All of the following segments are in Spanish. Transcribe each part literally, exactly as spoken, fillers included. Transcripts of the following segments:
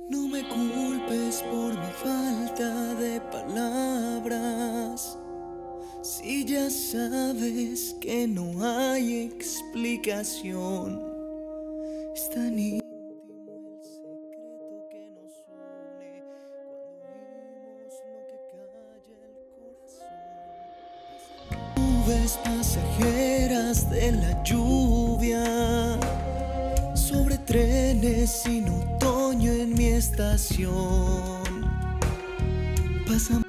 No me culpes por mi falta de palabras, si ya sabes que no hay explicación. Es tan íntimo el secreto que nos une cuando oímos lo que calla el corazón. Nubes pasajeras de la lluvia sobre trenes sin otoño en mi estación. Pasan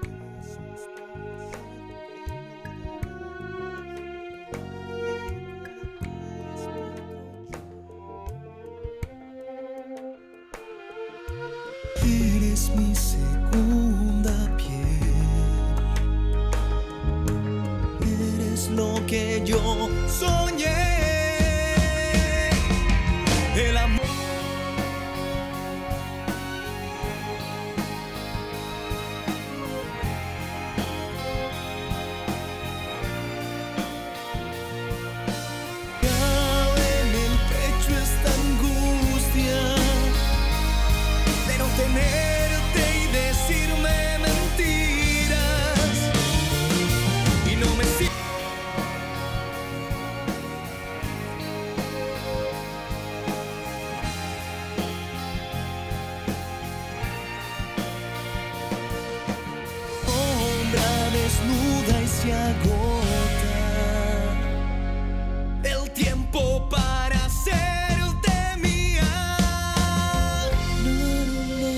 eres mi segunda piel, eres lo que yo soñé. El amor en el pecho esta angustia de no tenerte y decirme mentiras y no me siento. Desnuda y se agota el tiempo para hacerte mía. No, no,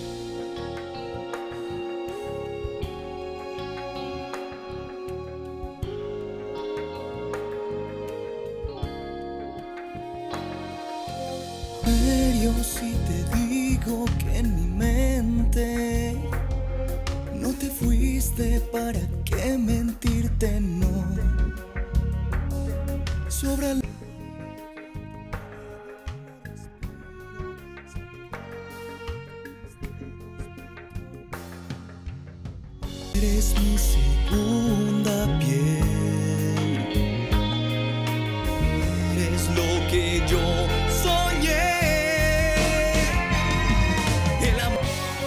no. Pero si te digo que en mi mente no te fuiste, ¿para qué mentirte? No. Sobre la... Eres mi segunda piel, eres lo que yo soñé. El amor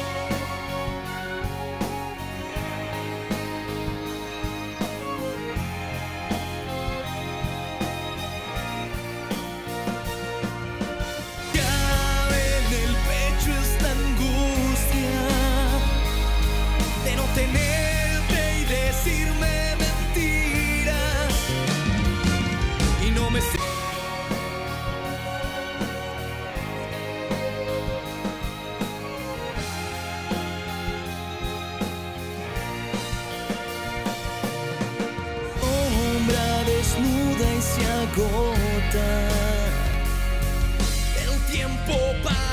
tenerte y decirme mentiras y no me sé. Sombra desnuda y se agota el tiempo para